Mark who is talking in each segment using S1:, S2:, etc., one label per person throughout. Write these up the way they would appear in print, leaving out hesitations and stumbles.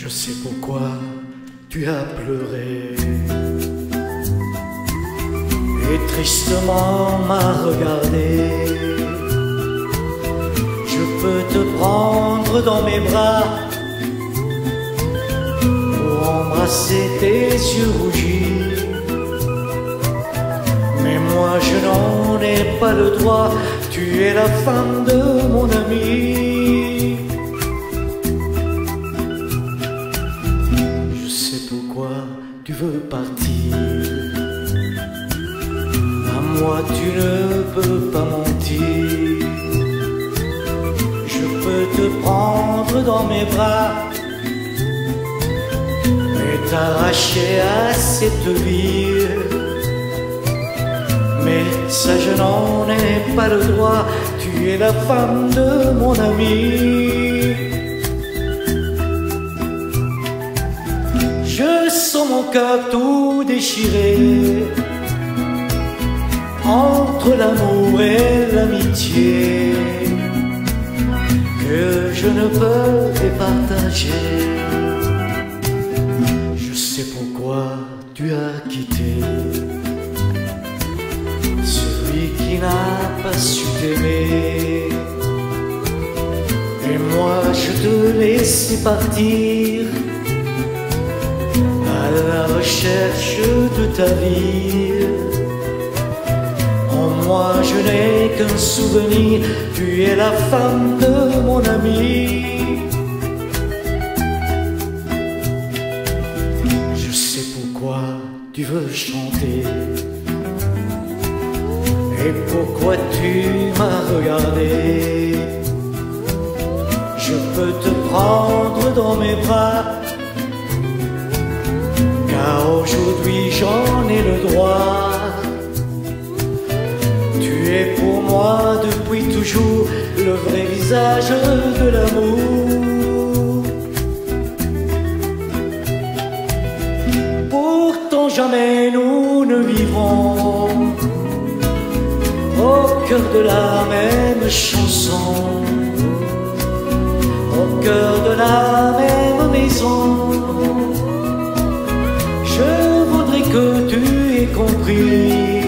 S1: Je sais pourquoi tu as pleuré et tristement m'a regardé. Je peux te prendre dans mes bras pour embrasser tes yeux rougis, mais moi je n'en ai pas le droit. Tu es la femme de mon ami. Je sais pourquoi tu veux partir. À moi tu ne peux pas mentir. Je peux te prendre dans mes bras et t'arracher à cette vie, mais ça je n'en ai pas le droit. Tu es la femme de mon ami. Je sens mon cœur tout déchiré entre l'amour et l'amitié que je ne peux départager. Je sais pourquoi tu as quitté celui qui n'a pas su t'aimer, et moi je te laisse partir à la recherche de ta vie. En moi je n'ai qu'un souvenir. Tu es la femme de mon ami. Je sais pourquoi tu veux chanter et pourquoi tu m'as regardé. Je peux te prendre dans mes bras, car aujourd'hui j'en ai le droit. Tu es pour moi depuis toujours le vrai visage de l'amour. Pourtant jamais nous ne vivrons au cœur de la même chanson, au cœur de la même maison. Je voudrais que tu aies compris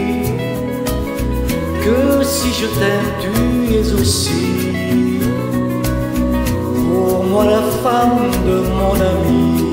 S1: que si je t'aime, tu es aussi pour moi la femme de mon ami.